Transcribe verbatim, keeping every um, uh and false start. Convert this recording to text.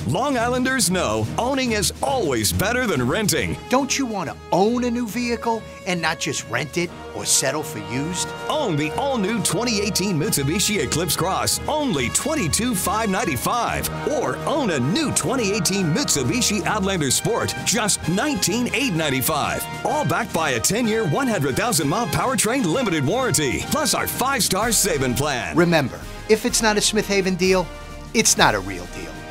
Long Islanders know owning is always better than renting. Don't you want to own a new vehicle and not just rent it or settle for used? Own the all-new twenty eighteen Mitsubishi Eclipse Cross, only twenty-two thousand five hundred ninety-five dollars. Or own a new twenty eighteen Mitsubishi Outlander Sport, just nineteen thousand eight hundred ninety-five dollars. All backed by a ten-year, one hundred thousand mile powertrain limited warranty, plus our five-star saving plan. Remember, if it's not a Smith Haven deal, it's not a real deal.